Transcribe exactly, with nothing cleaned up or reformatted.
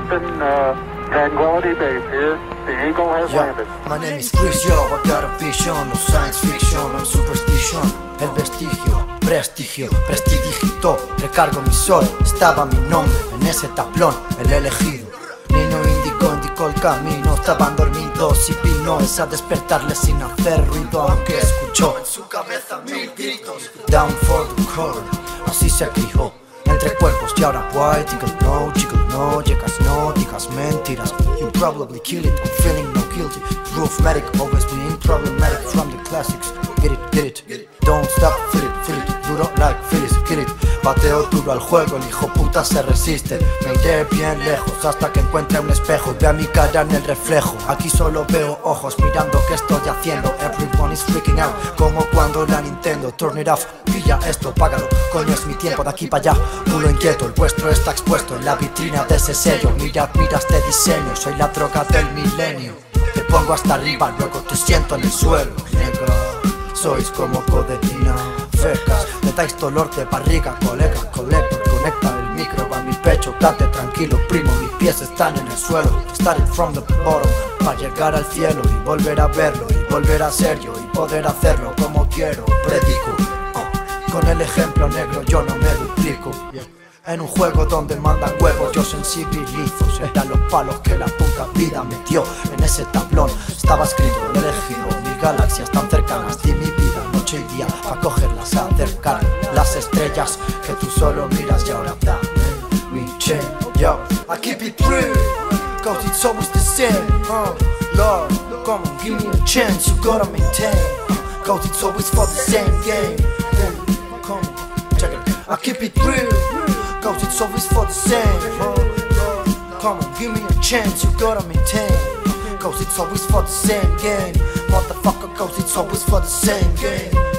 Houston, uh, Tranquility Base here. The Eagle has Yo, landed. my name is Chris, yo, I got a vision, no science fiction, I'm superstition. El vestigio, prestigio, prestidigito, recargo mi sol, estaba mi nombre en ese tablón, el elegido. Niño índico indicó el camino, estaban dormidos y vino es a despertarles sin hacer ruido, aunque escuchó en su cabeza mil gritos. Down for the cover, así se crió entre cuerpos y ahora why, jiggle no, jiggle no, llegas no, digas mentiras. You probably kill it, I'm feeling no guilty. Roof-matic, always being problematic from the classics. Get it, get it, get it. Don't stop, feel it, feel it. Duro like Phyllis, get it. Bateo duro al juego, el hijo puta se resiste. Me iré bien lejos hasta que encuentre un espejo y vea mi cara en el reflejo. Aquí solo veo ojos mirando qué estoy haciendo. Everyone is freaking out, como cuando la Nintendo. Turn it off, pilla esto, págalo. Coño, es mi tiempo de aquí para allá. Culo inquieto, el vuestro está expuesto en la vitrina de ese sello. Mirad, mira este diseño, soy la droga del milenio. Te pongo hasta arriba, luego te siento en el suelo, nega. Sois como codeína, fecas. Me dais dolor de barriga, colega, colector. Conecta el micro a mi pecho, date tranquilo, primo. Mis pies están en el suelo, starting from the bottom, para llegar al cielo y volver a verlo, y volver a ser yo, y poder hacerlo como quiero. Predico, oh, con el ejemplo negro yo no me duplico. En un juego donde mandan huevos yo sensibilizo. Eran los palos que la puta vida me dio. En ese tablón estaba escrito el elegido. Mis galaxias tan cercanas di mi vida noche y día pa' cogerlas, acercar las estrellas que tú solo miras y ahora da mi chain. Yo, I keep it real, cause it's always the same. uh, Lord, come on, give me a chance, you gotta maintain, uh, cause it's always for the same game. uh, Come on, check it. I keep it real, cause it's always for the same. uh, Come on, give me a chance, you gotta maintain, cause it's always for the same game. Motherfucker, cause it's always for the same game.